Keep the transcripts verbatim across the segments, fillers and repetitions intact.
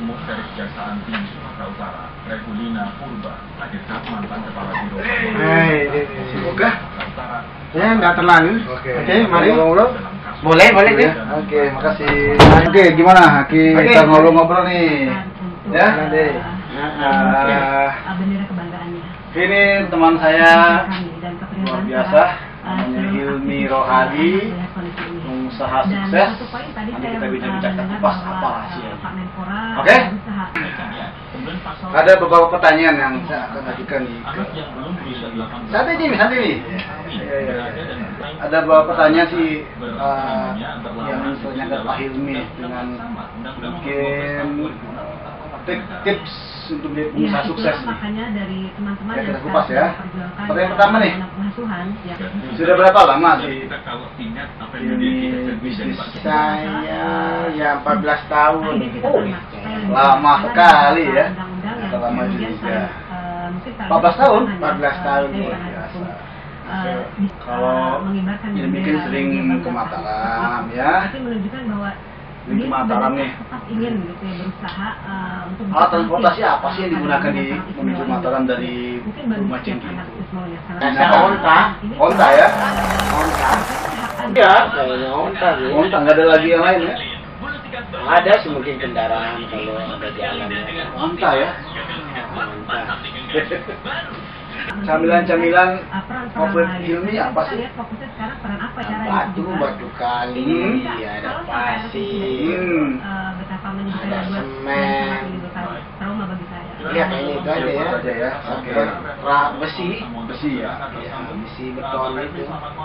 Umum dari Kejaksaan Tinggi Sumatera Utara, Regulina Purba, hadirkan mantan Kepala Biro. Hei, semoga ya nggak terlalu. Oke, okay, mari ngobrol. Boleh, boleh nih. Oke, makasih. Oke, gimana? Ki, kita ngobrol-ngobrol nih. Ya, nanti. Uh, bendera kebanggaannya. Ini teman saya luar biasa, namanya Hilmi Rohadi, pengusaha sukses. Nanti kita bincang-bincang kupas apa rahasia. Oke? Ada beberapa pertanyaan yang saya akan ajukan nih. Santai nih, santai nih. Ada beberapa pertanyaan sih uh, yang ditanyakan Pak Hilmi dengan mungkin tips untuk menjadi pengusaha ya, sukses nih. Makanya dari teman-teman ya, yang kita kupas ya. Pertanyaan ya, pertama nih. Ya. Sudah berapa lama sih ini bisnis? Saya ya empat belas tahun. Oh, lama sekali ya. Sudah lama juga. empat belas tahun? empat belas tahun. Uh, Kalau ini bikin sering ke Mataram ya. Tapi menunjukkan bahwa Ini ke Mataram nih. tetap ingin gitu ya berusaha uh, untuk alat transportasi apa sih yang digunakan di menuju Mataram dari rumah Cengki? Saya onta. Onta ya? Onta. Iya, kayaknya onta sih. Onta, nggak ada lagi yang lain ya? Ada sih mungkin kendaraan kalau ada jalan ya. Onta ya? Onta. Camilan-camilan favorit Hilmi apa sih? Batu, batu kali, ada pasir, ada semen. Iya kayaknya itu aja ya. Aja ya. Oke. Rak besi, Besi ya. ya, besi beton itu.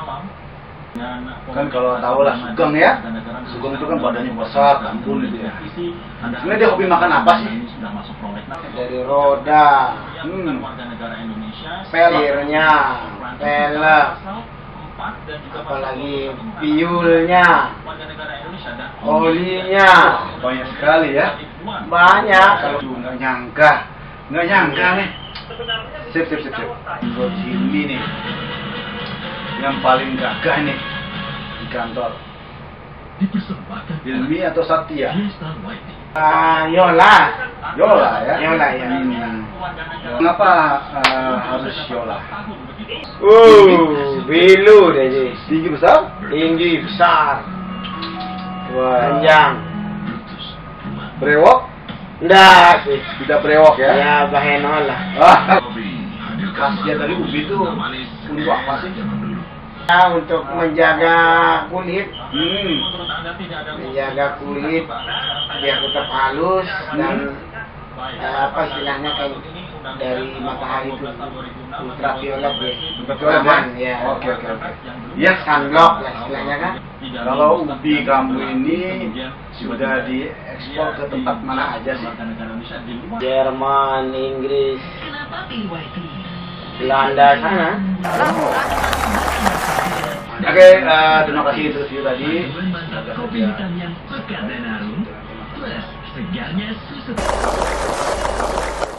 Kan kalau tahu lah Sugeng ya. Sugeng itu kan badannya besar, ampun gitu ya. Sebenarnya dia hobi makan apa sih? Dari roda, Hmm. pelirnya, pelek, apalagi piulnya, olinya, Banyak sekali ya. banyak. Kalau nggak nyangka, nggak nyangka nih. Sip, sip, sip, sip. Menurut Hilmi nih, yang paling gagah nih di kantor. Hilmi atau Satya? Ah, Yola, Yola ya. Yola ya. Hmm. Kenapa uh, harus Yola? Uh, bilu deh sih. Tinggi besar? Tinggi besar, Wah. panjang. Brewok? Enggak sih. Tidak brewok ya? Ya bahenol lah. Ah. Khasiat dari ubi itu untuk apa sih? Ya, untuk menjaga kulit, Hmm. menjaga kulit biar tetap halus dan eh, apa istilahnya kayak dari matahari itu ultraviolet ya. Ultraviolet Aman, ya? ya. Oke, oke, oke. Ya, Sunblock lah istilahnya kan. kalau ubi kamu ini sudah diekspor ke tempat mana aja sih? Jerman, Inggris, Belanda sana. Oke, uh, terima kasih interview tadi. Kopi hitam yang pekat dan harum, plus segarnya susu.